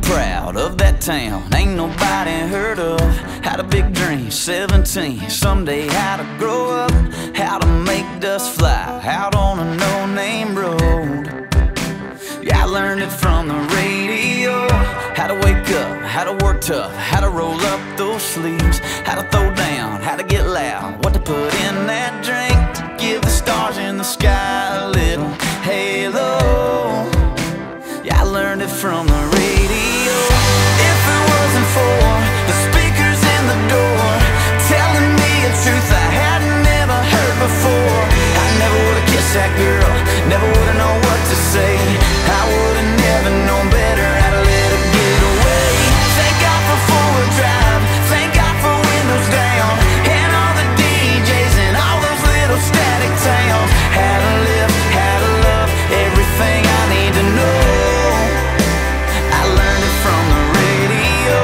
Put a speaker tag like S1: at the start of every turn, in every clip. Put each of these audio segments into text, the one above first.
S1: proud of that town ain't nobody heard of. Had a big dream, 17, someday how to grow up, how to make dust fly out on a no-name road. Yeah, I learned it from the radio, how to wake up, how to work tough, how to roll up those sleeves, how to throw down, how to get loud, what to put in that drink to give the stars in the sky a little halo. Yeah, I learned it from the radio. If it wasn't for the speakers in the door telling me a truth I had never heard before, I never would've kissed that girl, never would've known what to say. I would've never known better how to let her get away. Thank God for forward drive, thank God for windows down, and all the DJs in all those little static towns. How to live, how to love, everything I need to know. I learned it from the radio.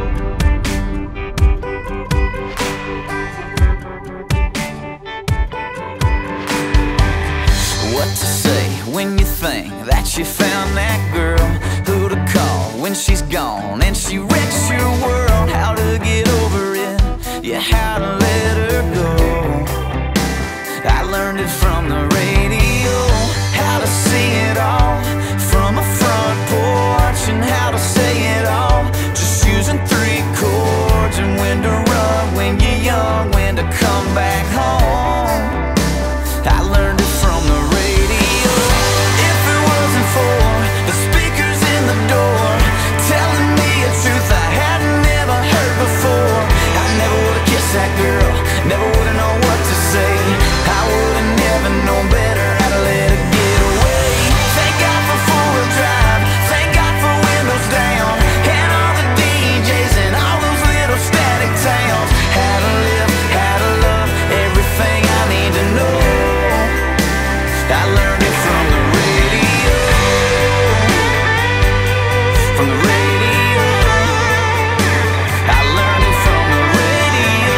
S1: What to say when you think that you found that girl? Who to call when she's gone and she wrecks your world? How to get over it, yeah, how to let her go. I learned it from the radio. How to see it all from a front porch, and how to say it all just using 3 chords, and when to run when you're young, when to come back home. I learned it from the radio. If it wasn't for the speakers in the door telling me a truth I had never heard before, I never would've kissed that girl, never would've known what to say. I would've never known better how to let her get away. Thank God for forward drive, thank God for windows down, and all the DJs in all those little static towns. How to live, how to love, everything I need to know. I learned it from the radio. From the radio. I learned it from the radio.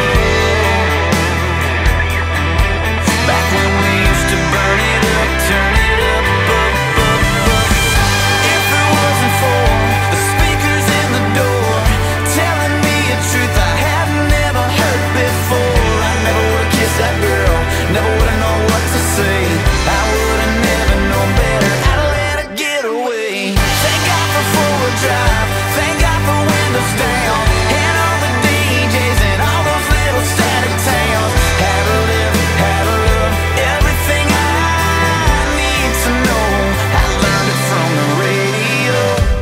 S1: Back when we used to burn it up, turn it up, up, up, up. If it wasn't for the speakers in the door telling me a truth I had never heard before, I never would've kissed that girl, never would've known what to say. I would've never known better how to let her get away. Thank God for forward drive, thank God for windows down, and all the DJs in all those little static towns. How to live, how to love, everything I need to know. I learned it from the radio.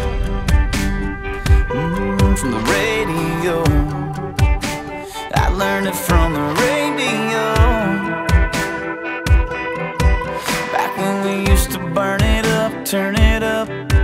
S1: From the radio. I learned it from the radio. Back when we used to burn it up, turn it up.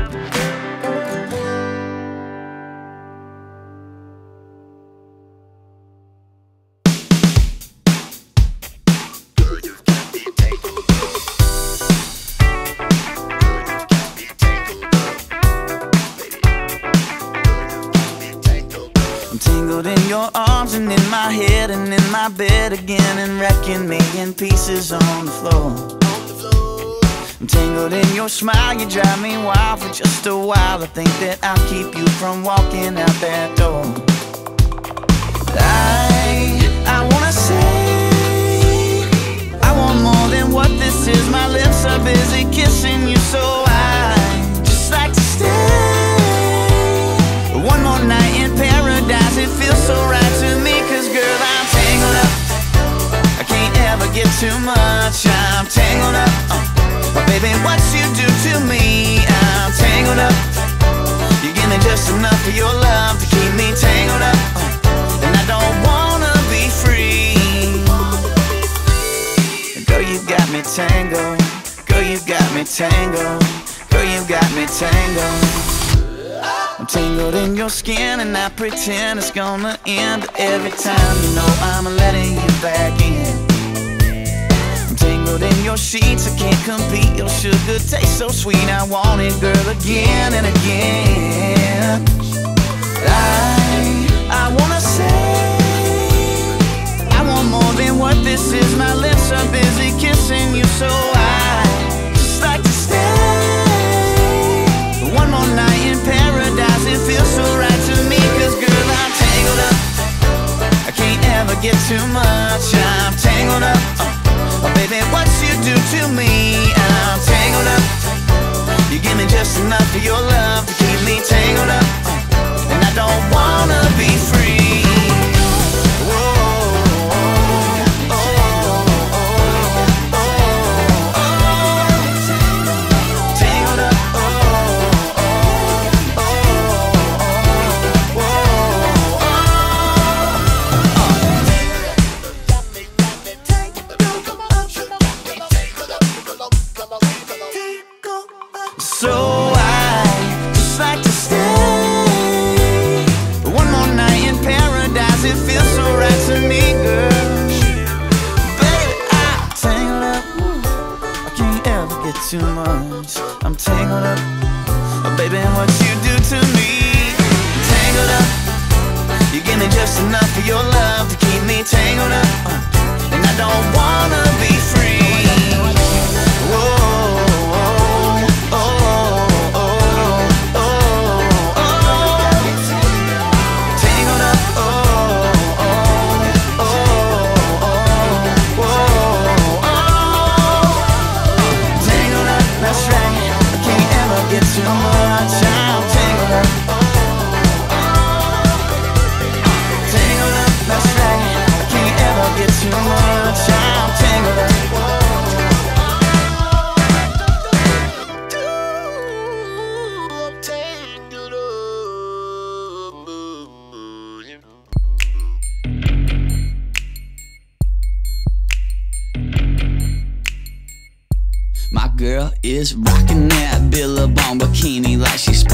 S1: I'm tangled in your arms and in my head and in my bed again, and wrecking me in pieces on the floor. I'm tangled in your smile, you drive me wild for just a while. I think that I'll keep you from walking out that door. I wanna say I want more than what this is. My lips are busy kissing you, so I just like to stay one more night in paradise. It feels so right to me, 'cause girl, I'm tangled up, I can't ever get too much. I'm tangled up, but baby, what you do to me, I'm tangled up. You give me just enough of your love to keep me tangled up, and I don't wanna be free. Girl, you got me tangled, girl, you got me tangled, girl, you got me tangled. I'm tangled in your skin and I pretend it's gonna end, but every time you know I'm letting you back in. I'm tangled in your sheets, I can't compete. Your sugar tastes so sweet, I want it, girl, again and again. I wanna say I want more than what this is. My lips are busy kissing you, so I just like to stay one more night in paradise. If You give me just enough of your love to keep me tangled up, and I don't wanna be free. So I just like to stay one more night in paradise. It feels so right to me, girl. Baby, I'm tangled up. I can't ever get too much. I'm tangled up. Oh, baby, what you do to me? Tangled up. You give me just enough of your love to keep me tangled up, and I don't wanna be free. Whoa. Too much, I'm tangled up. Tangled up, that's right. I can't ever get too much, I'm tangled up. I'm tangled up. My girl is rocking that Billabong bikini like she's